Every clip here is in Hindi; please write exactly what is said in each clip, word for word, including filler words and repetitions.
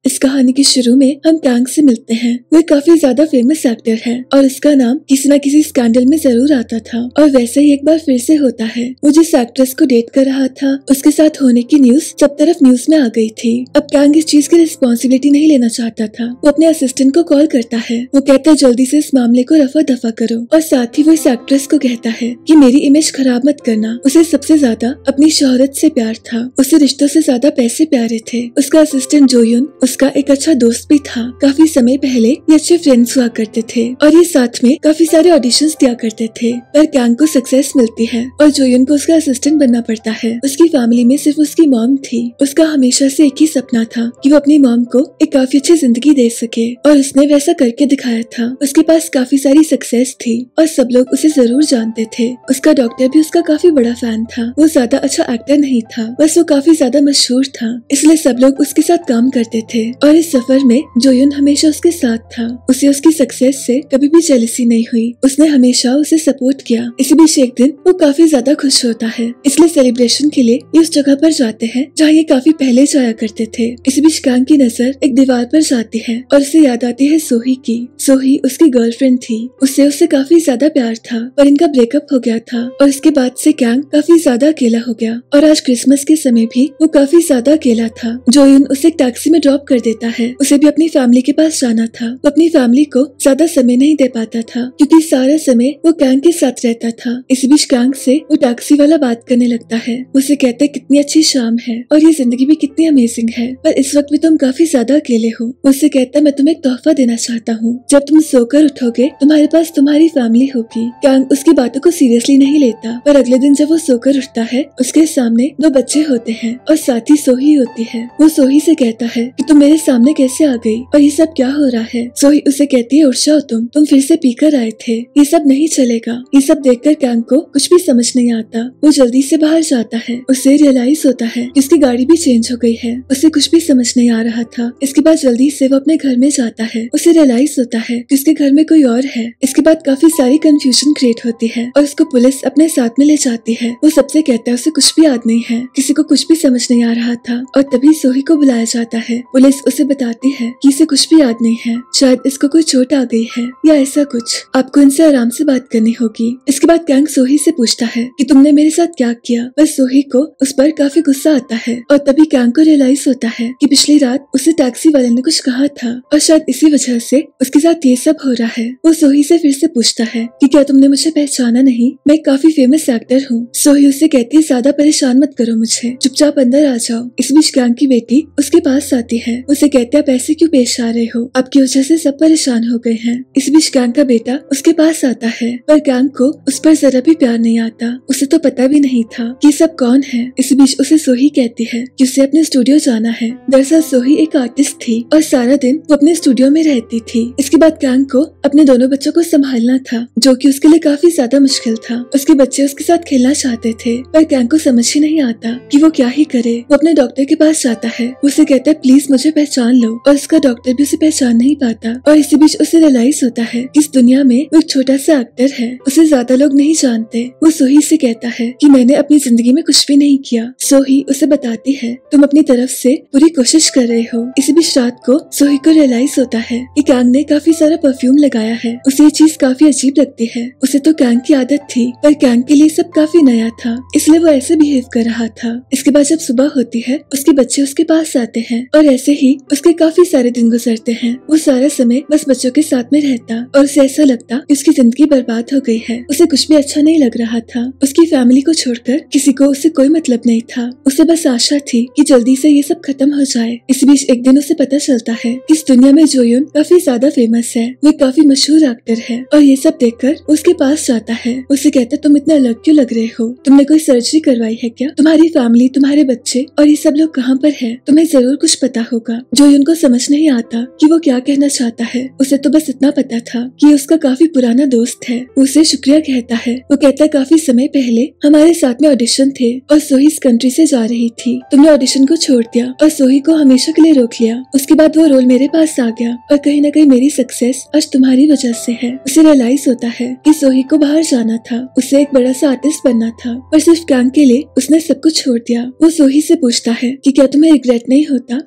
इस कहानी के शुरू में हम कैंग से मिलते हैं। वो काफी ज्यादा फेमस एक्टर है और उसका नाम किसी न किसी स्कैंडल में जरूर आता था और वैसे ही एक बार फिर से होता है। वो जिस एक्ट्रेस को डेट कर रहा था उसके साथ होने की न्यूज सब तरफ न्यूज में आ गई थी। अब कैंग इस चीज की रिस्पॉन्सिबिलिटी नहीं लेना चाहता था। वो अपने असिस्टेंट को कॉल करता है। वो कहता है जल्दी से इस मामले को रफा दफा करो और साथ ही वो इस एक्ट्रेस को कहता है कि मेरी इमेज खराब मत करना। उसे सबसे ज्यादा अपनी शोहरत से प्यार था। उसे रिश्तों से ज्यादा पैसे प्यारे थे। उसका असिस्टेंट जोयुन उसका एक अच्छा दोस्त भी था। काफी समय पहले ये अच्छे फ्रेंड्स हुआ करते थे और ये साथ में काफी सारे ऑडिशंस दिया करते थे। पर कैंग को सक्सेस मिलती है और जोयुन को उसका असिस्टेंट बनना पड़ता है। उसकी फैमिली में सिर्फ उसकी मॉम थी। उसका हमेशा से एक ही सपना था कि वो अपनी मॉम को एक काफी अच्छी जिंदगी दे सके और उसने वैसा करके दिखाया था। उसके पास काफी सारी सक्सेस थी और सब लोग उसे जरूर जानते थे। उसका डॉक्टर भी उसका काफी बड़ा फैन था। वो ज्यादा अच्छा एक्टर नहीं था, बस वो काफी ज्यादा मशहूर था, इसलिए सब लोग उसके साथ काम करते थे। और इस सफर में जोयुन हमेशा उसके साथ था। उसे उसकी सक्सेस से कभी भी जेलसी नहीं हुई। उसने हमेशा उसे सपोर्ट किया। इसी बीच एक दिन वो काफी ज्यादा खुश होता है, इसलिए सेलिब्रेशन के लिए ये उस जगह पर जाते हैं जहाँ ये काफी पहले जाया करते थे। इसी बीच कैंग की नजर एक दीवार पर जाती है और उसे याद आती है सोही की। सोही उसकी गर्लफ्रेंड थी। उससे उससे काफी ज्यादा प्यार था पर इनका ब्रेकअप हो गया था और इसके बाद से कैंग काफी ज्यादा अकेला हो गया। और आज क्रिसमस के समय भी वो काफी ज्यादा अकेला था। जोयुन उसे एक टैक्सी में ड्रॉप कर देता है। उसे भी अपनी फैमिली के पास जाना था। वो अपनी फैमिली को ज्यादा समय नहीं दे पाता था क्योंकि सारा समय वो कैंग के साथ रहता था। इस बीच कैंग से वो टैक्सी वाला बात करने लगता है। उसे कहता है कितनी अच्छी शाम है और ये जिंदगी भी कितनी अमेजिंग है, पर इस वक्त भी तुम काफी ज्यादा अकेले हो। उससे कहता है मैं तुम्हें एक तोहफा देना चाहता हूँ। जब तुम सोकर उठोगे तुम्हारे पास तुम्हारी फैमिली होगी। कैंग उसकी बातों को सीरियसली नहीं लेता, पर अगले दिन जब वो सोकर उठता है उसके सामने दो बच्चे होते हैं और साथ ही सोही होती है। वो सोही से कहता है कि तुम मेरे सामने कैसे आ गई और ये सब क्या हो रहा है। सोही उसे कहती है उठ जाओ तुम तुम फिर से पीकर आए थे, ये सब नहीं चलेगा। ये सब देखकर कैंग को कुछ भी समझ नहीं आता। वो जल्दी से बाहर जाता है। उसे रियलाइज होता है कि उसकी गाड़ी भी चेंज हो गई है। उसे कुछ भी समझ नहीं आ रहा था। इसके बाद जल्दी से वो अपने घर में जाता है। उसे रियलाइज होता है कि उसके घर में कोई और है। इसके बाद काफी सारी कंफ्यूजन क्रिएट होती है और उसको पुलिस अपने साथ में ले जाती है। वो सबसे कहता है उसे कुछ भी याद नहीं है, किसी को कुछ भी समझ नहीं आ रहा था। और तभी सोही को बुलाया जाता है। पुलिस उसे बताती है कि इसे कुछ भी याद नहीं है, शायद इसको कोई चोट आ गई है या ऐसा कुछ। आपको इनसे आराम से बात करनी होगी। इसके बाद कैंग सोही से पूछता है कि तुमने मेरे साथ क्या किया। बस सोही को उस पर काफी गुस्सा आता है और तभी कैंग को रियलाइज होता है कि पिछली रात उसे टैक्सी वाले ने कुछ कहा था और शायद इसी वजह से उसके साथ ये सब हो रहा है। वो सोही से फिर से पूछता है कि क्या तुमने मुझे पहचाना नहीं, मैं काफी फेमस एक्टर हूँ। सोही उससे कहती है ज्यादा परेशान मत करो मुझे, चुपचाप अंदर आ जाओ। इस बीच कैंग की बेटी उसके पास आती है। उसे कहते आप ऐसे क्यों पेश आ रहे हो, आपकी वजह से सब परेशान हो गए हैं। इस बीच कैंग का बेटा उसके पास आता है पर कैंग को उस पर जरा भी प्यार नहीं आता। उसे तो पता भी नहीं था कि सब कौन है। इस बीच उसे सोही कहती है कि उसे अपने स्टूडियो जाना है। दरअसल सोही एक आर्टिस्ट थी और सारा दिन वो अपने स्टूडियो में रहती थी। इसके बाद कैंग को अपने दोनों बच्चों को संभालना था जो कि उसके लिए काफी ज्यादा मुश्किल था। उसके बच्चे उसके साथ खेलना चाहते थे पर कैंग को समझ ही नहीं आता कि वो क्या ही करे। वो अपने डॉक्टर के पास जाता है। उसे कहता है प्लीज मुझे पहचान लो और उसका डॉक्टर भी उसे पहचान नहीं पाता। और इसी बीच उसे रियलाइज होता है कि इस दुनिया में वो एक छोटा सा एक्टर है, उसे ज्यादा लोग नहीं जानते। वो सोही से कहता है कि मैंने अपनी जिंदगी में कुछ भी नहीं किया। सोही उसे बताती है तुम अपनी तरफ से पूरी कोशिश कर रहे हो। इसी बीच रात को सोही को रियलाइज होता है कि कैंग ने काफी सारा परफ्यूम लगाया है। उसे ये चीज काफी अजीब लगती है। उसे तो कैंग की आदत थी पर कैंग के लिए सब काफी नया था, इसलिए वो ऐसे बिहेव कर रहा था। इसके बाद जब सुबह होती है उसके बच्चे उसके पास आते हैं और ऐसे ही उसके काफी सारे दिन गुजरते हैं। वो सारा समय बस बच्चों के साथ में रहता और उसे ऐसा लगता कि उसकी जिंदगी बर्बाद हो गई है। उसे कुछ भी अच्छा नहीं लग रहा था। उसकी फैमिली को छोड़कर किसी को उससे कोई मतलब नहीं था। उसे बस आशा थी कि जल्दी से ये सब खत्म हो जाए। इस बीच एक दिन उसे पता चलता है कि इस दुनिया में जोयुन काफी ज्यादा फेमस है, वो काफी मशहूर एक्टर है। और ये सब देखकर उसके पास जाता है। उसे कहता तुम इतना अलग क्यों लग रहे हो, तुमने कोई सर्जरी करवाई है क्या, तुम्हारी फैमिली तुम्हारे बच्चे और ये सब लोग कहाँ पर है, तुम्हें जरूर कुछ पता होगा। जोयुन को समझ नहीं आता कि वो क्या कहना चाहता है। उसे तो बस इतना पता था कि उसका काफी पुराना दोस्त है। उसे शुक्रिया कहता है। वो कहता है काफी समय पहले हमारे साथ में ऑडिशन थे और सोही इस कंट्री से जा रही थी। तुमने ऑडिशन को छोड़ दिया और सोही को हमेशा के लिए रोक लिया। उसके बाद वो रोल मेरे पास आ गया और कहीं न कहीं मेरी सक्सेस आज तुम्हारी वजह से है। उसे रियलाइज होता है कि सोही को बाहर जाना था, उसे एक बड़ा सा आर्टिस्ट बनना था, पर सिर्फ कैंग के लिए उसने सब कुछ छोड़ दिया। वो सोही से पूछता है कि क्या तुम्हें रिग्रेट नहीं होता, तो सोही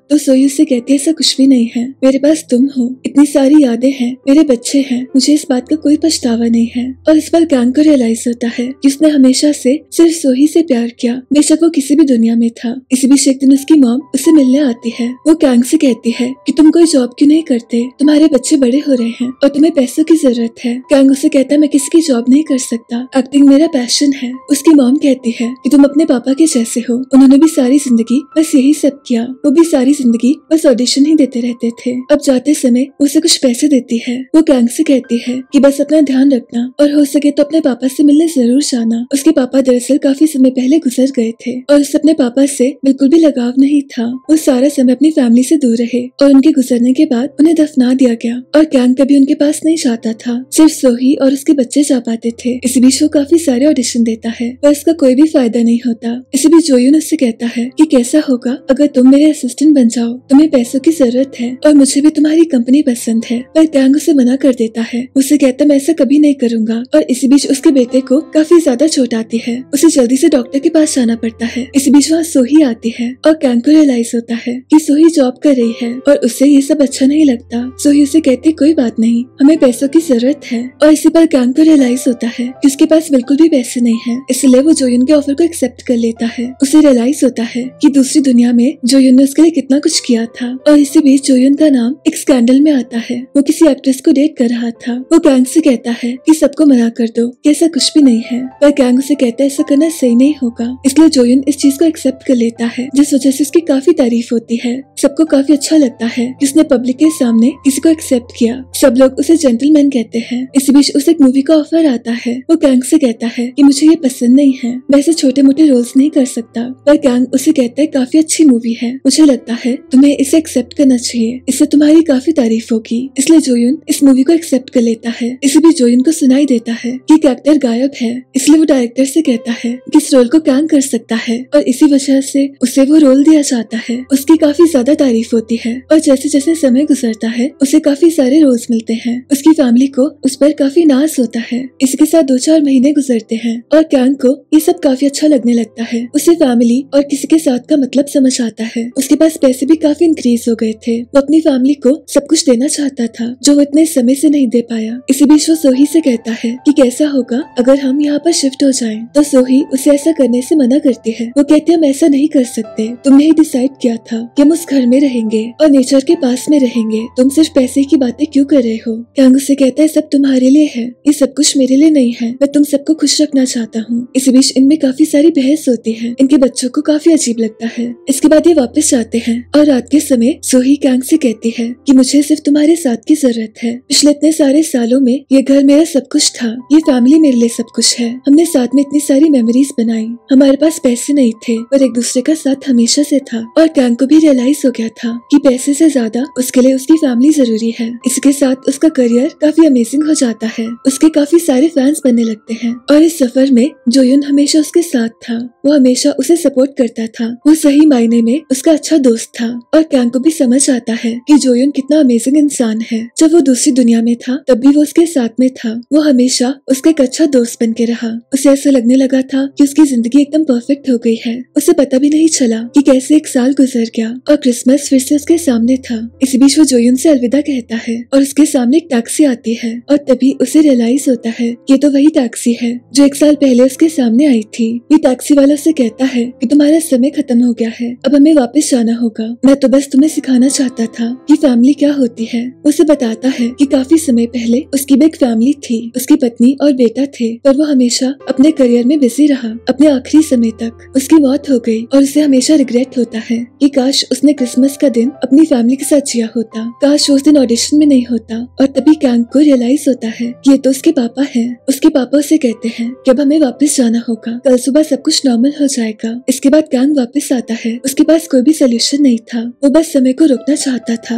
उससे कहती है ऐसा कुछ भी नहीं है, मेरे पास तुम हो, इतनी सारी यादें हैं, मेरे बच्चे हैं, मुझे इस बात का कोई पछतावा नहीं है। और इस पर कैंग को रियलाइज होता है कि उसने हमेशा से सिर्फ सोही से प्यार किया, बेशक वो किसी भी दुनिया में था। इसी बीच एक दिन उसकी मॉम उसे मिलने आती है। वो कैंग से कहती है कि तुम कोई जॉब क्यों नहीं करते, तुम्हारे बच्चे बड़े हो रहे हैं और तुम्हें पैसों की जरूरत है। कैंग उसे कहता है मैं किसी की जॉब नहीं कर सकता, एक्टिंग मेरा पैशन है। उसकी मॉम कहती है कि तुम अपने पापा के जैसे हो, उन्होंने भी सारी जिंदगी बस यही सब किया, वो भी सारी जिंदगी बस ऑडिशन ही देते रहते थे। अब जाते समय उसे कुछ पैसे देती है। वो कैंग से कहती है कि बस अपना ध्यान रखना और हो सके तो अपने पापा से मिलने जरूर जाना। उसके पापा दरअसल काफी समय पहले गुजर गए थे और उसे अपने पापा से बिल्कुल भी लगाव नहीं था। वो सारा समय अपनी फैमिली से दूर रहे और उनके गुजरने के बाद उन्हें दफना दिया गया और कैंग कभी उनके पास नहीं जाता था, सिर्फ सोही और उसके बच्चे जा पाते थे। इस बीच वो काफी सारे ऑडिशन देता है पर इसका कोई भी फायदा नहीं होता। इसी बीच जोयुन उससे कहता है कि कैसा होगा अगर तुम मेरे असिस्टेंट बन जाओ, तुम्हें पैसों की जरूरत है और मुझे भी तुम्हारी कंपनी पसंद है। पर कैंग उसे मना कर देता है। उसे कहता मैं ऐसा कभी नहीं करूंगा। और इसी बीच उसके बेटे को काफी ज्यादा चोट आती है, उसे जल्दी से डॉक्टर के पास जाना पड़ता है। इसी बीच वहाँ सोही आती है और कैंग को रियलाइज होता है कि सोही जॉब कर रही है और उसे ये सब अच्छा नहीं लगता। सोही उसे कहती कोई बात नहीं, हमें पैसों की जरूरत है। और इसी पर कैंग को रियलाइज होता है कि उसके पास बिल्कुल भी पैसे नहीं है, इसलिए वो जोयुन के ऑफर को एक्सेप्ट कर लेता है। उसे रियलाइज होता है कि दूसरी दुनिया में जोयुन ने उसके लिए कितना कुछ किया था। और इसी बीच जोयुन का नाम एक स्कैंडल में आता है। वो किसी एक्ट्रेस को डेट कर रहा था। वो कैंग से कहता है कि सबको मना कर दो कि ऐसा कुछ भी नहीं है, पर कैंग उसे कहता है ऐसा करना सही नहीं होगा। इसलिए जोयुन इस चीज को एक्सेप्ट कर लेता है, जिस वजह से उसकी काफी तारीफ होती है। सबको काफी अच्छा लगता है कि उसने पब्लिक के सामने किसी को एक्सेप्ट किया। सब लोग उसे जेंटलमैन कहते हैं। इसी बीच उसे एक मूवी का ऑफर आता है। वो कैंग से कहता है कि मुझे ये पसंद नहीं है, मैं ऐसे छोटे मोटे रोल्स नहीं कर सकता। पर कैंग उसे कहता है काफी अच्छी मूवी है, मुझे लगता है तुम्हें इसे एक्सेप्ट करना चाहिए, इससे तुम्हारी काफी तारीफ होगी। इसलिए जोयुन इस मूवी को एक्सेप्ट कर लेता है। इसी बीच जोयुन को सुनाई देता है कि कैरेक्टर गायब है, इसलिए वो डायरेक्टर से कहता है कि इस रोल को कैंग कर सकता है और इसी वजह से उसे वो रोल दिया जाता है। उसकी काफी ज्यादा तारीफ होती है और जैसे जैसे समय गुजरता है उसे काफी सारे रोल्स मिलते हैं। उसकी फैमिली को उस पर काफी नाज होता है। इसके साथ दो चार महीने गुजरते हैं और कैंग को ये सब काफी अच्छा लगने लगता है। उसे फैमिली और किसी के साथ का मतलब समझ आता है। उसके पास पैसे भी काफी इंक्रीज हो गए थे। वो अपनी फैमिली को सब कुछ देना चाहता था जो वो इतने समय से नहीं दे पाया। इसी बीच वो सोही से कहता है कि कैसा होगा अगर हम यहाँ पर शिफ्ट हो जाएं। तो सोही उसे ऐसा करने से मना करती है। वो कहती है हम ऐसा नहीं कर सकते, तुमने ही डिसाइड किया था कि हम उस घर में रहेंगे और नेचर के पास में रहेंगे, तुम सिर्फ पैसे की बातें क्यों कर रहे हो। कैंग उसे कहता है सब तुम्हारे लिए है, ये सब कुछ मेरे लिए नहीं है, मैं तुम सबको खुश रखना चाहता हूँ। इसी बीच इनमें काफी सारी बहस होती है। इनके बच्चों को काफी अजीब लगता है। इसके बाद ये वापस जाते हैं और रात के समय सोही कैंग से कहती है कि मुझे सिर्फ तुम्हारे साथ की जरूरत है। पिछले इतने सारे सालों में ये घर मेरा सब कुछ था, ये फैमिली मेरे लिए सब कुछ है। हमने साथ में इतनी सारी मेमोरीज बनाई। हमारे पास पैसे नहीं थे पर एक दूसरे का साथ हमेशा से था। और कैंग को भी रियलाइज हो गया था कि पैसे से ज्यादा उसके लिए उसकी फैमिली जरूरी है। इसके साथ उसका करियर काफी अमेजिंग हो जाता है। उसके काफी सारे फैंस बनने लगते हैं और इस सफर में जोयुन हमेशा उसके साथ था। वो हमेशा उसे सपोर्ट करता था। वो सही मायने में उसका अच्छा दोस्त था। और कैंग को भी समझ आता है कि जोयुन कितना अमेजिंग इंसान है। जब वो दूसरी दुनिया में था तब भी वो उसके साथ में था। वो हमेशा उसका एक अच्छा दोस्त बन के रहा। उसे ऐसा लगने लगा था कि उसकी जिंदगी एकदम परफेक्ट हो गई है। उसे पता भी नहीं चला कि कैसे एक साल गुजर गया और क्रिसमस फिर से उसके सामने था। इसी बीच वो जोयुन से अलविदा कहता है और उसके सामने एक टैक्सी आती है और तभी उसे रियलाइज होता है ये तो वही टैक्सी है जो एक साल पहले उसके सामने आई थी। ये टैक्सी वाला उसे कहता है कि तुम्हारा समय खत्म हो गया है, अब हमें वापस जाना होगा। मैं तो बस तुम्हें सिखाना चाहता था कि फैमिली क्या होती है। उसे बताता है कि काफी समय पहले उसकी भी एक फैमिली थी, उसकी पत्नी और बेटा थे, पर वो हमेशा अपने करियर में बिजी रहा अपने आखिरी समय तक। उसकी मौत हो गई और उसे हमेशा रिग्रेट होता है कि काश उसने क्रिसमस का दिन अपनी फैमिली के साथ जिया होता, काश उस दिन ऑडिशन में नहीं होता। और तभी कैंग को रियलाइज होता है कि ये तो उसके पापा हैं। उसके पापा उसे कहते हैं कि अब हमें वापस जाना होगा, कल सुबह सब कुछ नॉर्मल हो जाएगा। इसके बाद कैंग वापस आता है। उसके पास कोई भी सोल्यूशन नहीं था, वो बस समय को रोकना चाहता था। वो अपनी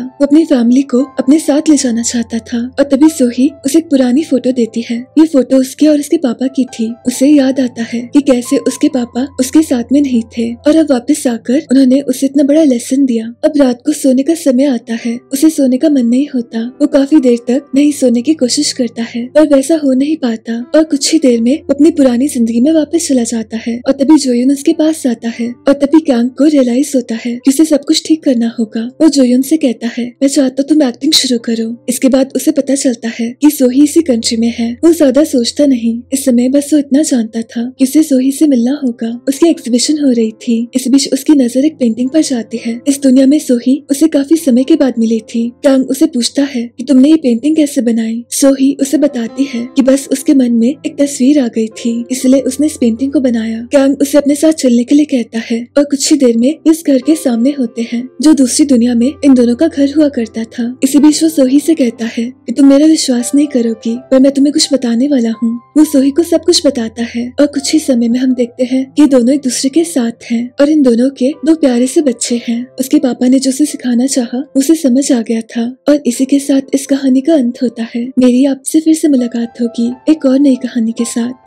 अपनी फैमिली को अपने साथ ले जाना चाहता था। और तभी सोही उसे एक पुरानी फोटो देती है। ये फोटो उसके और उसके पापा की थी। उसे याद आता है कि कैसे उसके पापा उसके साथ में नहीं थे और अब वापस आकर उन्होंने उसे इतना बड़ा लेसन दिया। अब रात को सोने का समय आता है, उसे सोने का मन नहीं होता। वो काफी देर तक नहीं सोने की कोशिश करता है पर वैसा हो नहीं पाता और कुछ ही देर में वो अपनी पुरानी जिंदगी में वापस चला जाता है। और तभी जोयुन उसके पास जाता है और तभी कैंग को रियलाइज होता है कि उसे सब कुछ ठीक करना होगा। वो जोयुन से कहता है, मैं चाहता तुम एक्टिंग शुरू करो। इसके बाद उसे पता चलता है कि सोही इसी कंट्री में है। वो ज्यादा सोचता नहीं, इस समय बस वो इतना जानता था कि उसे सोही से मिलना होगा। उसकी एग्जीबिशन हो रही थी। इस बीच उसकी नजर एक पेंटिंग पर जाती है। इस दुनिया में सोही उसे काफी समय के बाद मिली थी। कैंग उसे पूछता है कि तुमने ये पेंटिंग कैसे बनाई। सोही उसे बताती है कि बस उसके मन में एक तस्वीर आ गई थी, इसलिए उसने इस पेंटिंग को बनाया। कैंग उसे अपने साथ चलने के लिए कहता है और कुछ ही देर में इस घर के सामने होते हैं जो दूसरी दुनिया में इन दोनों का घर हुआ करता था। इसी बीच वो सोही से कहता है कि तुम मेरा विश्वास नहीं करोगी पर मैं तुम्हें कुछ बताने वाला हूँ। वो सोही को सब कुछ बताता है और कुछ ही समय में हम देखते हैं कि दोनों एक दूसरे के साथ हैं और इन दोनों के दो प्यारे से बच्चे हैं। उसके पापा ने जो उसे सिखाना चाहा उसे समझ आ गया था और इसी के साथ इस कहानी का अंत होता है। मेरी आपसे फिर से मुलाकात होगी एक और नई कहानी के साथ।